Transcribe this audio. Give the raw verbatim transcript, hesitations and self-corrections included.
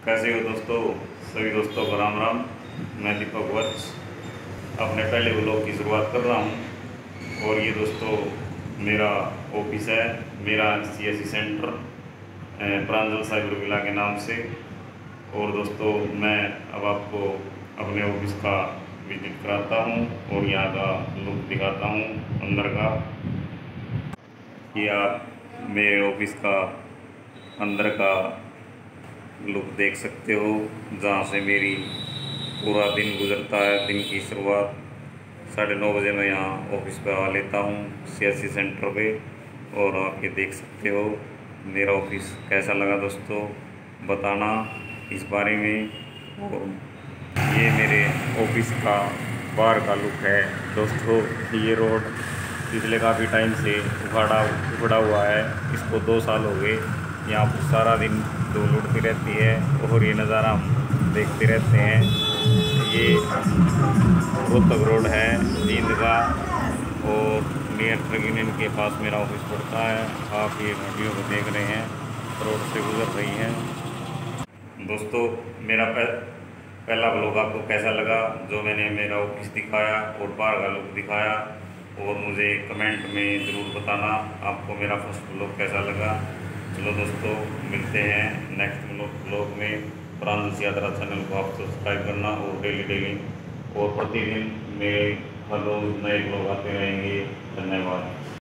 कैसे हो दोस्तों? सभी दोस्तों को राम राम। मैं दीपक वत्स अपने पहले व्लॉग की शुरुआत कर रहा हूँ। और ये दोस्तों मेरा ऑफिस है, मेरा C S C centre Pranjal cyber villa के नाम से। और दोस्तों मैं अब आपको अपने ऑफिस का विजिट कराता हूँ और यहाँ का लुक दिखाता हूँ अंदर का। ये आप मेरे ऑफिस का अंदर का लुक देख सकते हो, जहाँ से मेरी पूरा दिन गुजरता है। दिन की शुरुआत साढ़े नौ बजे मैं यहाँ ऑफिस पर आ लेता हूँ सी एस सी सेंटर पे। और आप ये देख सकते हो मेरा ऑफिस कैसा लगा दोस्तों, बताना इस बारे में। और ये मेरे ऑफिस का बाहर का लुक है दोस्तों। ये रोड पिछले काफ़ी टाइम से उखाड़ा उखड़ा हुआ है, इसको दो साल हो गए। यहाँ पर सारा दिन धूल उड़ती रहती है और ये नज़ारा हम देखते रहते हैं। ये रोहतक रोड है जींद का और नियर ट्रक यूनियन के पास मेरा ऑफिस पड़ता है। आप ये वीडियो को देख रहे हैं, रोड से गुजर रही हैं दोस्तों। मेरा पहला व्लॉग आपको कैसा लगा, जो मैंने मेरा ऑफिस दिखाया और बाहर का लुक दिखाया, और मुझे कमेंट में ज़रूर बताना आपको मेरा फर्स्ट व्लॉग कैसा लगा। चलो दोस्तों, मिलते हैं नेक्स्ट व्लॉग में। प्रांजल यात्रा चैनल को आप सब्सक्राइब करना और डेली डेली और प्रतिदिन मेरे हर रोज़ नए व्लॉग आते रहेंगे। धन्यवाद।